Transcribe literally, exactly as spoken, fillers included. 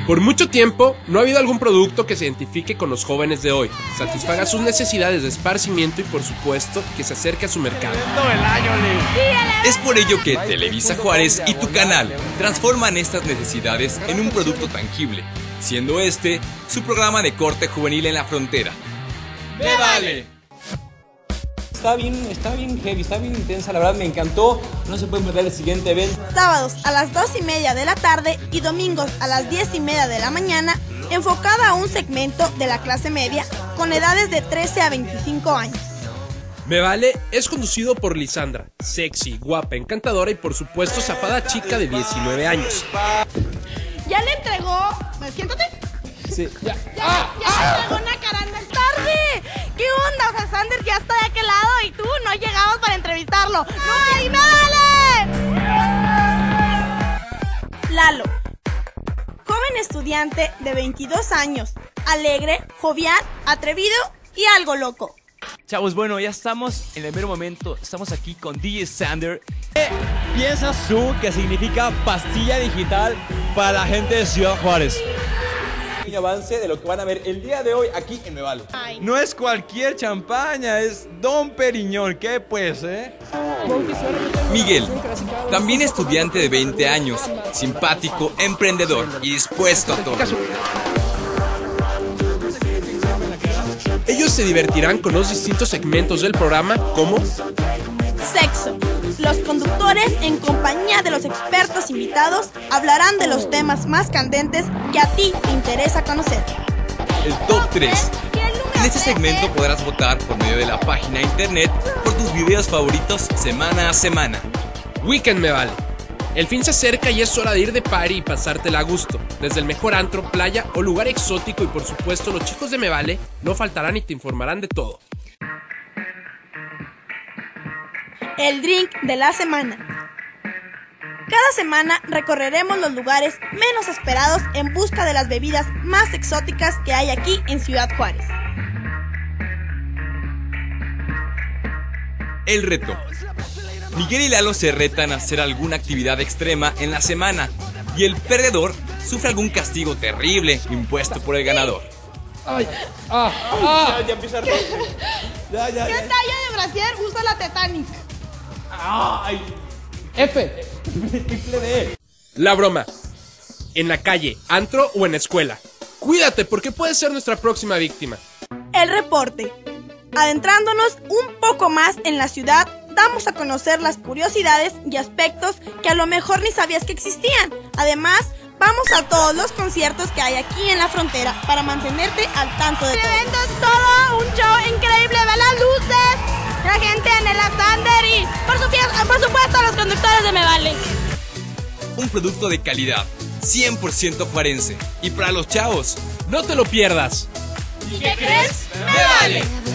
Por mucho tiempo, no ha habido algún producto que se identifique con los jóvenes de hoy, satisfaga sus necesidades de esparcimiento y por supuesto que se acerque a su mercado. Es por ello que Televisa Juárez y tu canal transforman estas necesidades en un producto tangible, siendo este su programa de corte juvenil en la frontera. ¡Me vale! Está bien, está bien heavy, está bien intensa, la verdad me encantó, no se puede perder el siguiente evento. Sábados a las dos y media de la tarde y domingos a las diez y media de la mañana, enfocada a un segmento de la clase media con edades de trece a veinticinco años. Me vale es conducido por Lisandra, sexy, guapa, encantadora y por supuesto zafada chica de diecinueve años. ¿Ya le entregó? ¿Siéntate? Sí, ya. Ya, ah, ya ah. le entregó una caranda, es tarde. ¿Qué onda? O sea, Sander ya está de aquel lado y tú no llegabas para entrevistarlo. ¡No hay, me vale! Lalo, joven estudiante de veintidós años, alegre, jovial, atrevido y algo loco. Chavos, bueno, ya estamos en el mero momento, estamos aquí con D J Sander. ¿Qué piensas tú que significa pastilla digital para la gente de Ciudad Juárez? Un avance de lo que van a ver el día de hoy aquí en Me Vale. No es cualquier champaña, es Don Periñón, ¿qué pues, eh? Miguel, también estudiante de veinte años, simpático, emprendedor y dispuesto a todo. Ellos se divertirán con los distintos segmentos del programa como Sexo. Los conductores, en compañía de los expertos invitados, hablarán de los temas más candentes que a ti te interesa conocer. El Top tres. En este segmento podrás votar por medio de la página de internet por tus videos favoritos semana a semana. Weekend Me Vale. El fin se acerca y es hora de ir de party y pasártela a gusto. Desde el mejor antro, playa o lugar exótico y por supuesto los chicos de Me Vale no faltarán y te informarán de todo. El drink de la semana. Cada semana recorreremos los lugares menos esperados en busca de las bebidas más exóticas que hay aquí en Ciudad Juárez. El reto. Miguel y Lalo se retan a hacer alguna actividad extrema en la semana y el perdedor sufre algún castigo terrible impuesto por el ganador. Ay, ah, ah. Ya, ya empieza a ya, ya, ¿Qué ya. talla de brasier usa la Titanic? Ay, F. triple D. La broma. En la calle, antro o en la escuela. Cuídate porque puedes ser nuestra próxima víctima. El reporte. Adentrándonos un poco más en la ciudad, damos a conocer las curiosidades y aspectos que a lo mejor ni sabías que existían. Además, vamos a todos los conciertos que hay aquí en la frontera para mantenerte al tanto de todo. El evento es todo un show increíble, ve las luces, la gente en el Sander y por, su, por supuesto los conductores de Me Vale. Un producto de calidad, cien por ciento juarense. Y para los chavos, No te lo pierdas. ¿y qué crees? ¡Me vale!